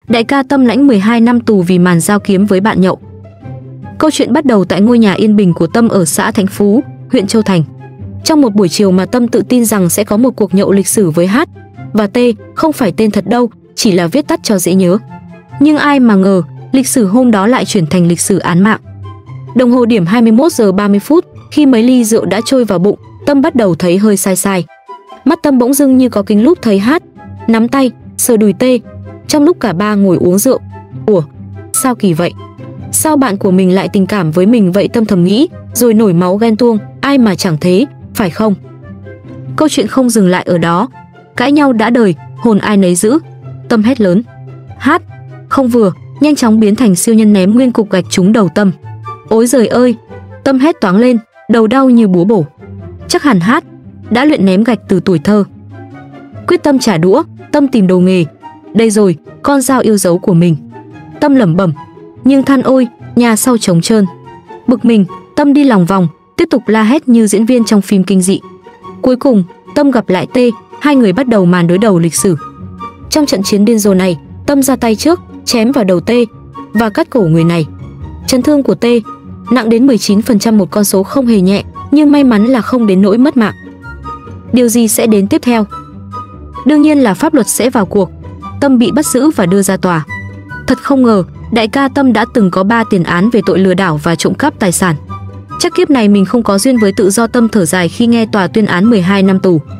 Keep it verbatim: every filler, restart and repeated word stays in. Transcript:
Đại ca Tâm lãnh mười hai năm tù vì màn giao kiếm với bạn nhậu. Câu chuyện bắt đầu tại ngôi nhà yên bình của Tâm ở xã Thạnh Phú, huyện Châu Thành. Trong một buổi chiều mà Tâm tự tin rằng sẽ có một cuộc nhậu lịch sử với H và T, không phải tên thật đâu, chỉ là viết tắt cho dễ nhớ. Nhưng ai mà ngờ, lịch sử hôm đó lại chuyển thành lịch sử án mạng. Đồng hồ điểm hai mươi mốt giờ ba mươi phút, khi mấy ly rượu đã trôi vào bụng, Tâm bắt đầu thấy hơi sai sai. Mắt Tâm bỗng dưng như có kính lúp thấy H, nắm tay, sờ đùi T, trong lúc cả ba ngồi uống rượu. Ủa, sao kỳ vậy? Sao bạn của mình lại tình cảm với mình vậy? Tâm thầm nghĩ, rồi nổi máu ghen tuông, ai mà chẳng thế, phải không? Câu chuyện không dừng lại ở đó. Cãi nhau đã đời, hồn ai nấy giữ. Tâm hét lớn. H, không vừa, nhanh chóng biến thành siêu nhân ném nguyên cục gạch trúng đầu Tâm. Ối giời ơi! Tâm hét toáng lên, đầu đau như búa bổ. Chắc hẳn H đã luyện ném gạch từ tuổi thơ. Quyết tâm trả đũa, Tâm tìm đồ nghề. Đây rồi, con dao yêu dấu của mình. Tâm lẩm bẩm, nhưng than ôi, nhà sau trống trơn. Bực mình, Tâm đi lòng vòng, tiếp tục la hét như diễn viên trong phim kinh dị. Cuối cùng, Tâm gặp lại T, hai người bắt đầu màn đối đầu lịch sử. Trong trận chiến điên rồ này, Tâm ra tay trước, chém vào đầu T và cắt cổ người này. Chấn thương của T nặng đến mười chín phần trăm, một con số không hề nhẹ, nhưng may mắn là không đến nỗi mất mạng. Điều gì sẽ đến tiếp theo? Đương nhiên là pháp luật sẽ vào cuộc. Tâm bị bắt giữ và đưa ra tòa. Thật không ngờ, đại ca Tâm đã từng có ba tiền án về tội lừa đảo và trộm cắp tài sản. Chắc kiếp này mình không có duyên với tự do. Tâm thở dài khi nghe tòa tuyên án mười hai năm tù.